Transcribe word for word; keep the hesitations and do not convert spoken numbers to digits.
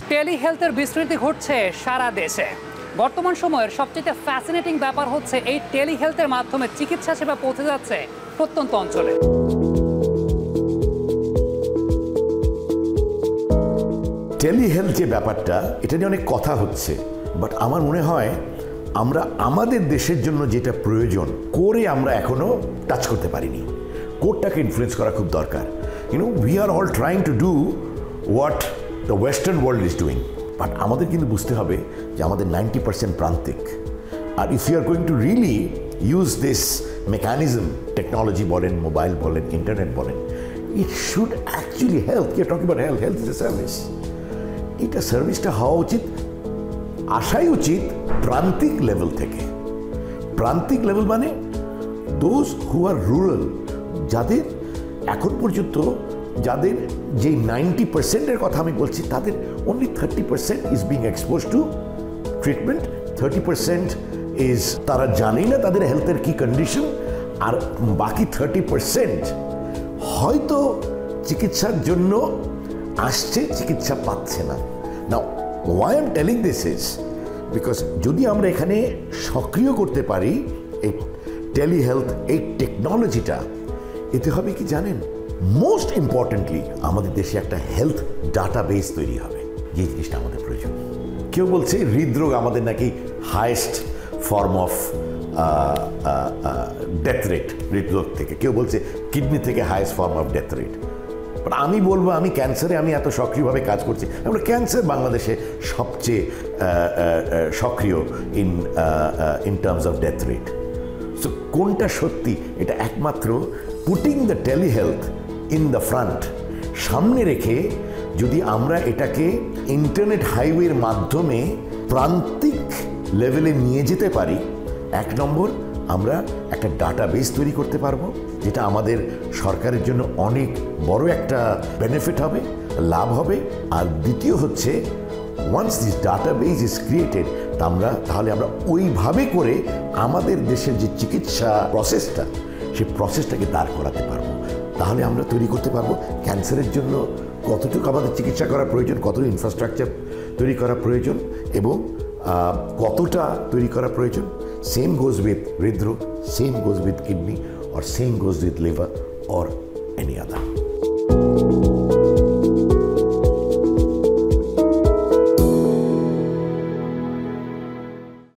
টেলিহেলথের বিস্তৃতি ঘটছে সারা দেশে। বর্তমান সময়ের সবচেয়ে ফ্যাসিনেটিং ব্যাপার হচ্ছে এই টেলিহেলথের মাধ্যমে চিকিৎসা সেবা পৌঁছে যাচ্ছে প্রত্যন্ত অঞ্চলে। টেলিহেলথ যে ব্যাপারটা, এটা নিয়ে অনেক কথা হচ্ছে, বাট আমার মনে হয় আমরা আমাদের দেশের জন্য যেটা প্রয়োজন করে আমরা এখনো টাচ করতে পারিনি। কোরটাকে ইনফ্লুয়েন্স করা খুব দরকার। You know we are all trying to do what the Western world is doing, but আমাদের কিন্তু বুঝতে হবে যে আমাদের নাইনটি পার্সেন্ট প্রান্তিক। আর if you are going to really use this mechanism, technology বলেন, মোবাইল বলেন, ইন্টারনেট বলেন, it should actually help. You are talking about health, health is a service. এটা সার্ভিসটা হওয়া উচিত, আসাই উচিত প্রান্তিক লেভেল থেকে। প্রান্তিক লেভেল মানে দোজ হু আর রুরাল, যাদের এখন পর্যন্ত যাদের যে নাইনটি পার্সেন্টের কথা আমি বলছি, তাদের only thirty percent is being expose to treatment, thirty percent is তারা জানেই না তাদের হেলথের কি কন্ডিশন, আর বাকি থার্টি পার্সেন্ট হয়তো চিকিৎসার জন্য আসছে, চিকিৎসা পাচ্ছে না। নাও why I'm telling this is because যদি আমরা এখানে সক্রিয় করতে পারি এই টেলিহেলথ, এই টেকনোলজিটা, এতে হবে কি জানেন, মোস্ট ইম্পর্টেন্টলি আমাদের দেশে একটা হেলথ ডাটাবেস তৈরি হবে। যে জিনিসটা আমাদের প্রয়োজন। কেউ বলছে হৃদরোগ আমাদের নাকি highest form of death rate হৃদরোগ থেকে, কেউ বলছে কিডনি থেকে highest form of death rate. But আমি বলবো, আমি ক্যান্সারে আমি এত সক্রিয়ভাবে কাজ করছি, আমরা ক্যান্সার বাংলাদেশে সবচেয়ে সক্রিয় in in terms of death rate. So কোনটা সত্যি, এটা একমাত্র putting the telehealth in the front, সামনে রেখে যদি আমরা এটাকে ইন্টারনেট হাইওয়ের মাধ্যমে প্রান্তিক লেভেলে নিয়ে যেতে পারি, এক নম্বর আমরা একটা ডাটাবেস তৈরি করতে পারবো, যেটা আমাদের সরকারের জন্য অনেক বড় একটা বেনিফিট হবে, লাভ হবে। আর দ্বিতীয় হচ্ছে, once this database is created, আমরা তাহলে আমরা ওইভাবে করে আমাদের দেশের যে চিকিৎসা প্রসেসটা, সেই প্রসেসটাকে দাঁড় করাতে পারবো। তাহলে আমরা তৈরি করতে পারবো ক্যান্সারের জন্য কতটুকু আমাদের চিকিৎসা করা প্রয়োজন, কতটুকু ইনফ্রাস্ট্রাকচার তৈরি করা প্রয়োজন, এবং কতটা তৈরি করা প্রয়োজন। Same goes with hridrog, same goes with kidney, or same goes with liver or any other.